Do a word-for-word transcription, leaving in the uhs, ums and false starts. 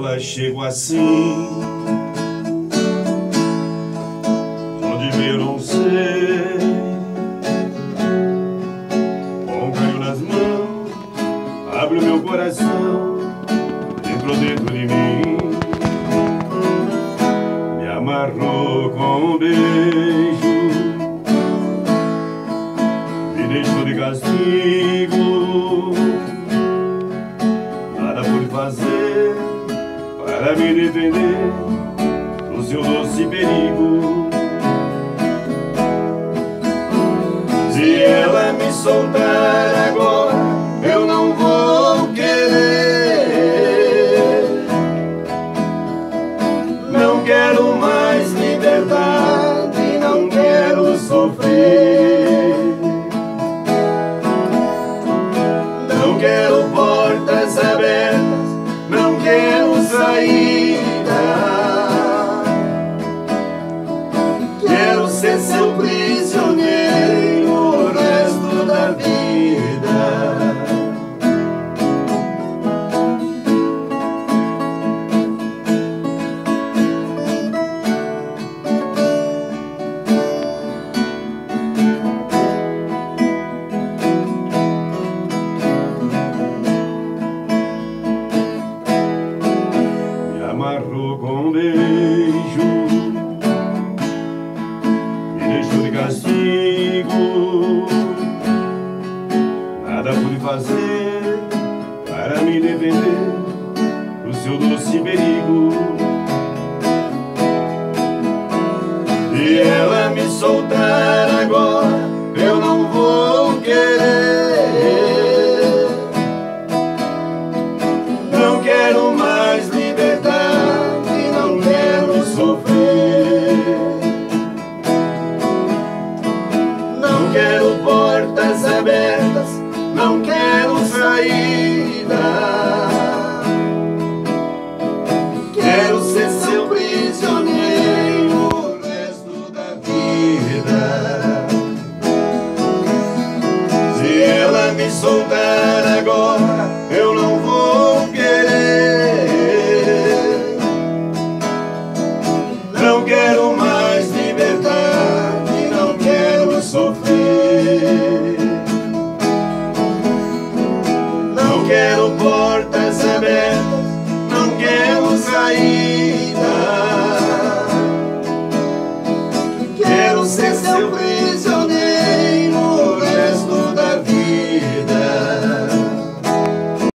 ela chegou assim, de onde veio não sei, com um carinho nas mãos, abre o meu coração, entrou dentro de mim, me amarrou com um beijo, me deixou de castigo. Nada pude fazer para me defender do seu doce perigo. Se ela me soltar agora, eu não vou querer. Não quero mais liberdade, não quero sofrer. Não quero portas abertas, não quero saída. Quero ser seu prisioneiro o resto da vida. Amarrou com um beijo, me deixou de castigo. Nada pude fazer para me defender do seu doce perigo. Se ela me soltar agora, eu não vou querer. Não quero mais liberdade, não quero sofrer. Não quero portas abertas, não quero saída. Quero ser seu prisioneiro o resto da vida. Se ela me soltar agora, eu não vou querer. Não quero mais liberdade, não quero sofrer. Não quero portas abertas, não quero saída. Quero ser seu prisioneiro.